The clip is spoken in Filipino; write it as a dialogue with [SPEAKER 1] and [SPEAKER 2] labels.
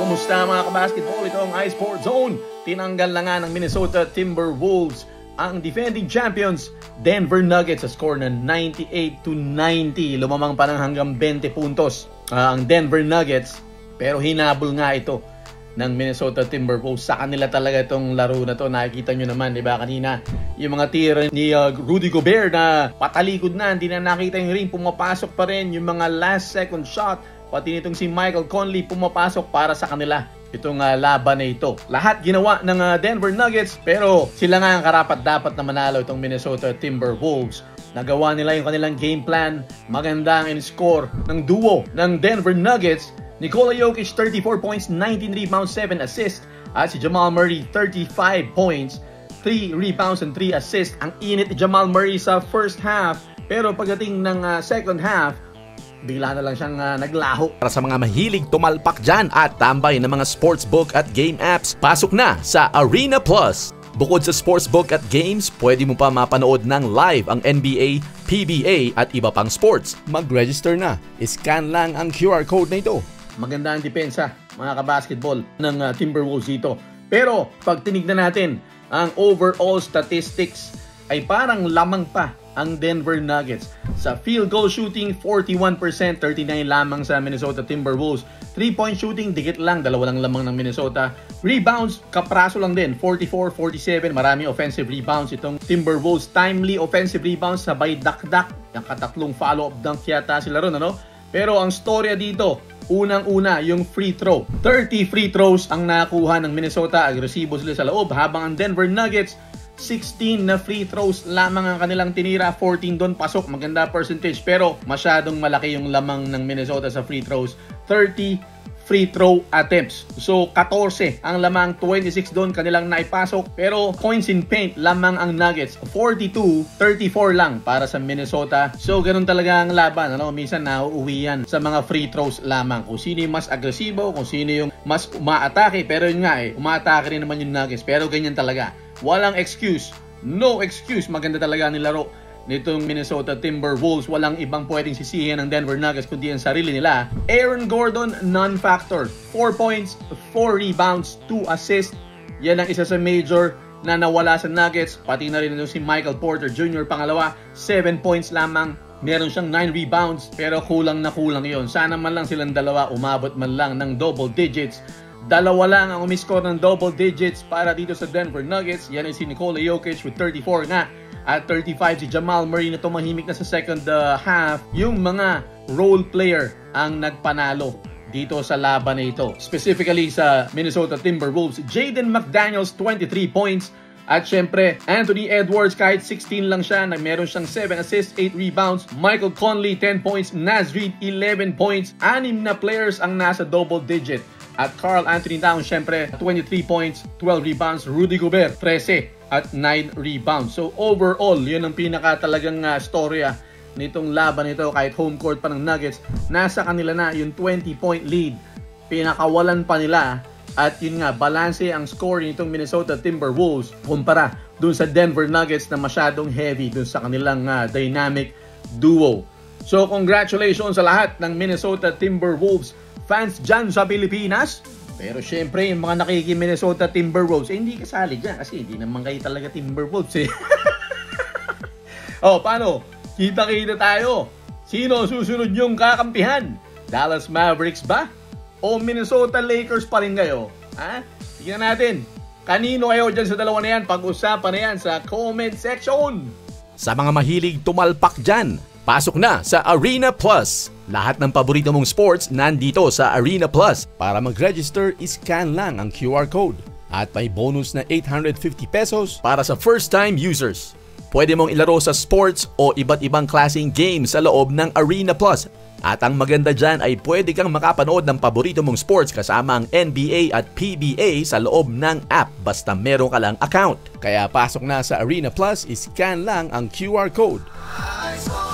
[SPEAKER 1] Kumusta mga kabasketball? Ito ang iSports Zone. Tinanggal na nga ng Minnesota Timberwolves ang defending champions Denver Nuggets sa score na 98-90. Lumamang pa ng hanggang 20 puntos ang Denver Nuggets, pero hinabol nga ito ng Minnesota Timberwolves. Sa kanila talaga itong laro na to. Nakikita nyo naman, di ba, kanina yung mga tira ni Rudy Gobert na patalikod na, hindi na nakita yung ring, pumapasok pa rin yung mga last second shot. Pati nitong si Michael Conley pumapasok para sa kanila itong laban na ito. Lahat ginawa ng Denver Nuggets, pero sila nga ang karapat-dapat na manalo itong Minnesota Timberwolves. Nagawa nila yung kanilang game plan. Maganda ang in-score ng duo ng Denver Nuggets. Nikola Jokic 34 points, 19 rebounds, 7 assists. At si Jamal Murray 35 points, 3 rebounds and 3 assists. Ang init ni Jamal Murray sa first half, pero pagdating ng second half, bigla na lang siyang naglaho.
[SPEAKER 2] Para sa mga mahilig tumalpak dyan at tambay ng mga sportsbook at game apps, pasok na sa Arena Plus. Bukod sa sportsbook at games, pwede mo pa mapanood ng live ang NBA, PBA at iba pang sports. Mag-register na. Scan lang ang QR code na ito.
[SPEAKER 1] Maganda ang depensa, mga kabasketball, ng Timberwolves dito. Pero pag tinignan natin ang overall statistics, ay parang lamang pa ang Denver Nuggets. Sa field goal shooting, 41%, 39 lamang sa Minnesota Timberwolves. 3-point shooting, dikit lang, 2 lang lamang ng Minnesota. Rebounds, kapraso lang din, 44, 47. Maraming offensive rebounds itong Timberwolves. Timely offensive rebounds, sabay dakdak. Yung katatlong follow-up dunk yata sila ron, ano? Pero ang storya dito, unang-una yung free throw. 30 free throws ang nakuha ng Minnesota. Agresibo sila sa loob, habang ang Denver Nuggets 16 na free throws lamang ang kanilang tinira, 14 doon pasok, maganda percentage, pero masyadong malaki yung lamang ng Minnesota sa free throws. 30 free throw attempts. So 14 ang lamang, 26 doon kanilang naipasok, pero points in paint lamang ang Nuggets, 42-34 lang para sa Minnesota. So ganun talaga ang laban, ano? Minsan nauuwi yan sa mga free throws lamang, kung sino yung mas agresibo, kung sino yung mas umaatake. Pero yun nga umaatake rin naman yung Nuggets, pero ganyan talaga. Walang excuse. No excuse. Maganda talaga nilaro nitong Minnesota Timberwolves. Walang ibang pwedeng sisihin ng Denver Nuggets kundi ang sarili nila. Aaron Gordon, non-factor. 4 points, 4 rebounds, 2 assists. Yan ang isa sa major na nawala sa Nuggets. Pati na rin si Michael Porter Jr. pangalawa. 7 points lamang. Meron siyang 9 rebounds. Pero kulang na kulang yon. Sana man lang silang dalawa umabot man lang ng double digits. Dalawa lang ang umiscore ng double digits para dito sa Denver Nuggets. Yan ay si Nikola Jokic with 34 nga. At 35 si Jamal Murray na tumahimik na sa second half. Yung mga role player ang nagpanalo dito sa laban na ito. Specifically sa Minnesota Timberwolves, Jaden McDaniels 23 points. At syempre, Anthony Edwards kahit 16 lang siya, meron siyang 7 assists, 8 rebounds. Michael Conley 10 points, Naz Reid 11 points. 6 na players ang nasa double digit. At Karl Anthony Towns, syempre, 23 points, 12 rebounds. Rudy Gobert, 13 at 9 rebounds. So overall, yun ang pinaka talagang storya nitong laban nito. Kahit home court pa ng Nuggets, nasa kanila na yung 20-point lead. Pinakawalan pa nila. At yun nga, balanse ang score nitong Minnesota Timberwolves kumpara dun sa Denver Nuggets na masyadong heavy dun sa kanilang dynamic duo. So congratulations sa lahat ng Minnesota Timberwolves fans dyan sa Pilipinas. Pero syempre, yung mga nakiki-Minnesota Timberwolves, hindi kasali dyan kasi hindi naman kayo talaga Timberwolves paano? Kita-kita tayo. Sino susunod yung kakampihan? Dallas Mavericks ba? O Minnesota Lakers pa rin kayo? Tingnan natin. Kanino kayo dyan sa dalawa na yan? Pag-usapan na yan sa comment section.
[SPEAKER 2] Sa mga mahilig tumalpak dyan, pasok na sa Arena Plus. Lahat ng paborito mong sports nandito sa Arena Plus. Para mag-register, scan lang ang QR code. At may bonus na 850 pesos para sa first-time users. Pwede mong ilaro sa sports o iba't ibang klaseng games sa loob ng Arena Plus. At ang maganda dyan ay pwede kang makapanood ng paborito mong sports kasama ang NBA at PBA sa loob ng app basta meron ka lang account. Kaya pasok na sa Arena Plus, scan lang ang QR code.